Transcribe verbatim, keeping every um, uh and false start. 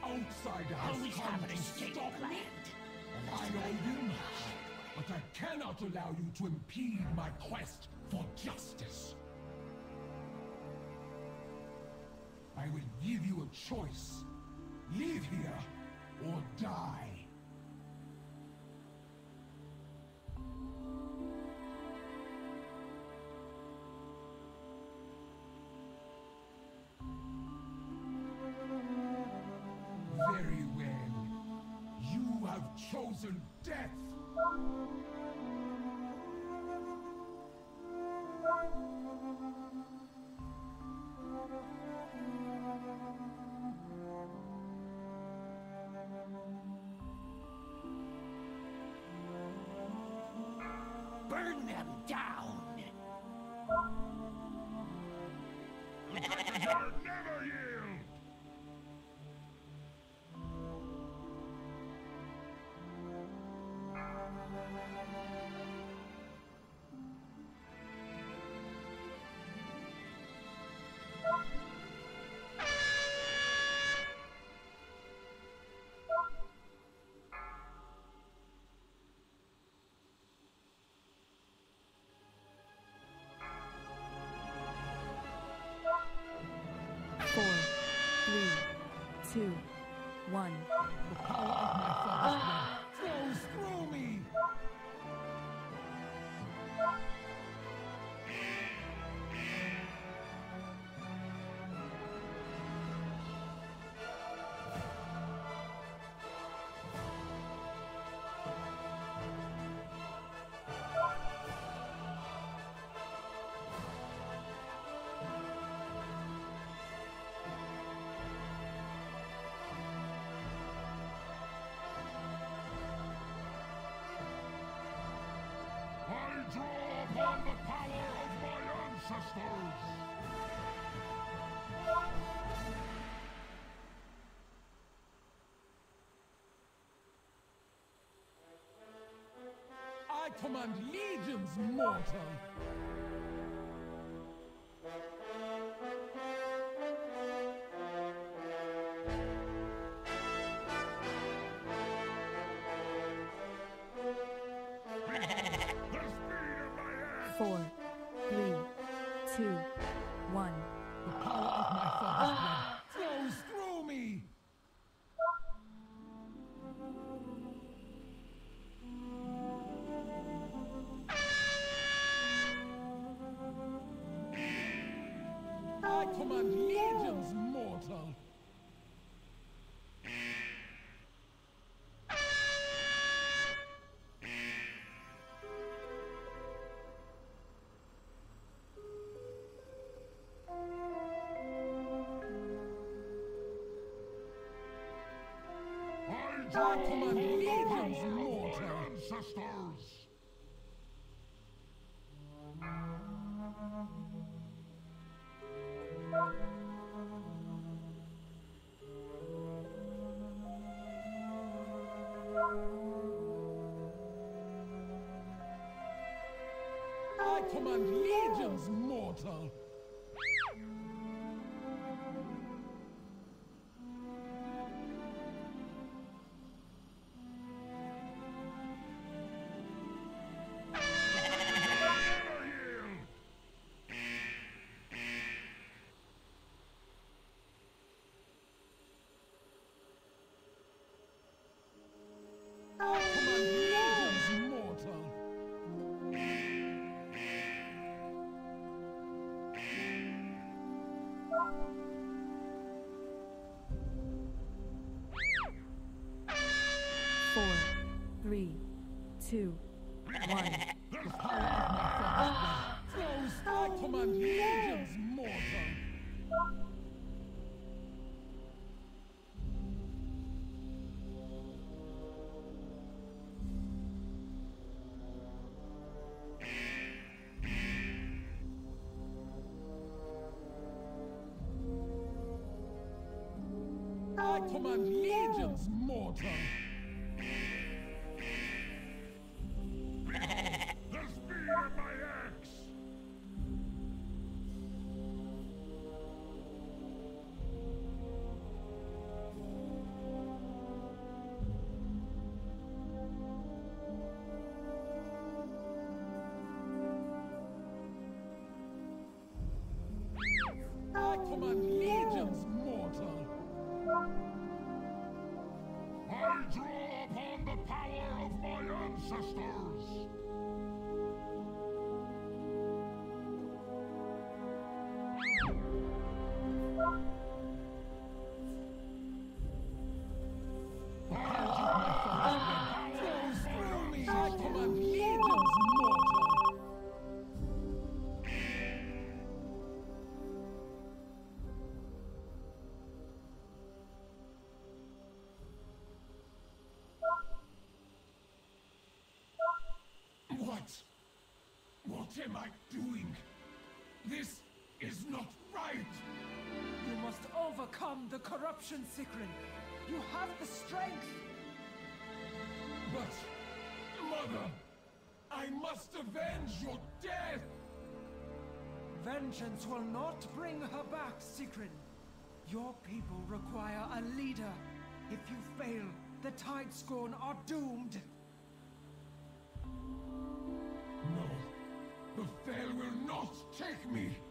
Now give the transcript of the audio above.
outsider has Always come have an to escape stop me. planned. I owe you much, but I cannot allow you to impede my quest for justice. I will give you a choice. Live here or die. Very well. You have chosen death. Burn them down! I'll never yield! Four, three, two, one. The power of my father's blood flows through me. I draw upon the power of my ancestors! I command legions, mortal. Four, three, two, one. The power of my father's blood flows through me. I command legions, mortal. I draw draw upon upon the the legions, power of mortal. my ancestors! I command legions, mortal. Never yield! I command legions, mortal. Four, three, two, one. The power of my father's blood flows. I command legions, mortal. I command legions, mortal. The speed of my axe! ancestors! What? What am I doing? This is not right! You must overcome the corruption, Sigryn. You have the strength. But, Mother, I must avenge your death! Vengeance will not bring her back, Sigryn. Your people require a leader. If you fail, the Tidescorn are doomed. No, the Fel will not take me!